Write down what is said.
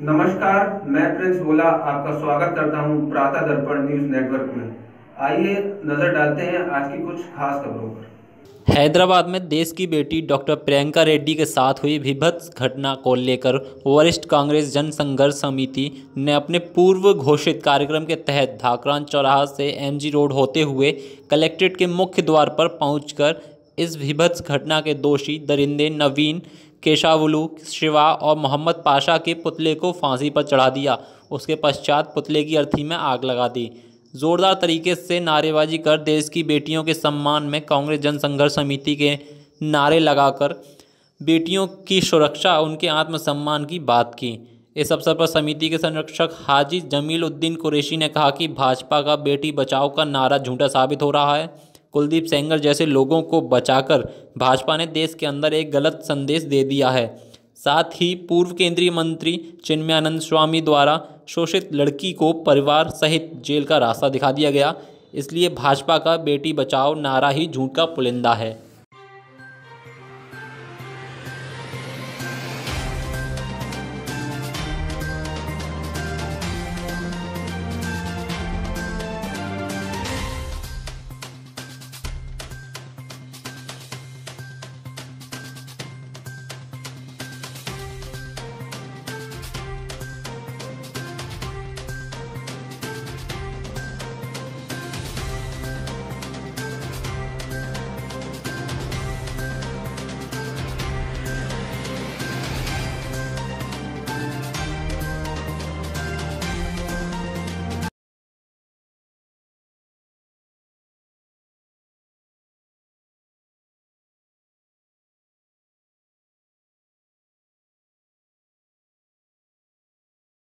नमस्कार, मैं प्रिंस गोला आपका स्वागत करता हूं प्रातः दर्पण न्यूज नेटवर्क में। आइए नजर डालते हैं आज की कुछ खास खबरों पर। हैदराबाद में देश की बेटी डॉक्टर प्रियंका रेड्डी के साथ हुई विभत्स घटना को लेकर वरिष्ठ कांग्रेस जनसंघर्ष समिति ने अपने पूर्व घोषित कार्यक्रम के तहत धाकरान चौराहा से एमजी रोड होते हुए कलेक्ट्रेट के मुख्य द्वार पर पहुंचकर इस विभत्स घटना के दोषी दरिंदे नवीन केशावुलू शिवा और मोहम्मद पाशा के पुतले को फांसी पर चढ़ा दिया। उसके पश्चात पुतले की अर्थी में आग लगा दी। जोरदार तरीके से नारेबाजी कर देश की बेटियों के सम्मान में कांग्रेस जनसंघर्ष समिति के नारे लगाकर बेटियों की सुरक्षा उनके आत्मसम्मान की बात की। इस अवसर पर समिति के संरक्षक हाजी जमील उद्दीन कुरैशी ने कहा कि भाजपा का बेटी बचाओ का नारा झूठा साबित हो रहा है। कुलदीप सेंगर जैसे लोगों को बचाकर भाजपा ने देश के अंदर एक गलत संदेश दे दिया है। साथ ही पूर्व केंद्रीय मंत्री चिन्मयानंद स्वामी द्वारा शोषित लड़की को परिवार सहित जेल का रास्ता दिखा दिया गया। इसलिए भाजपा का बेटी बचाओ नारा ही झूठ का पुलिंदा है।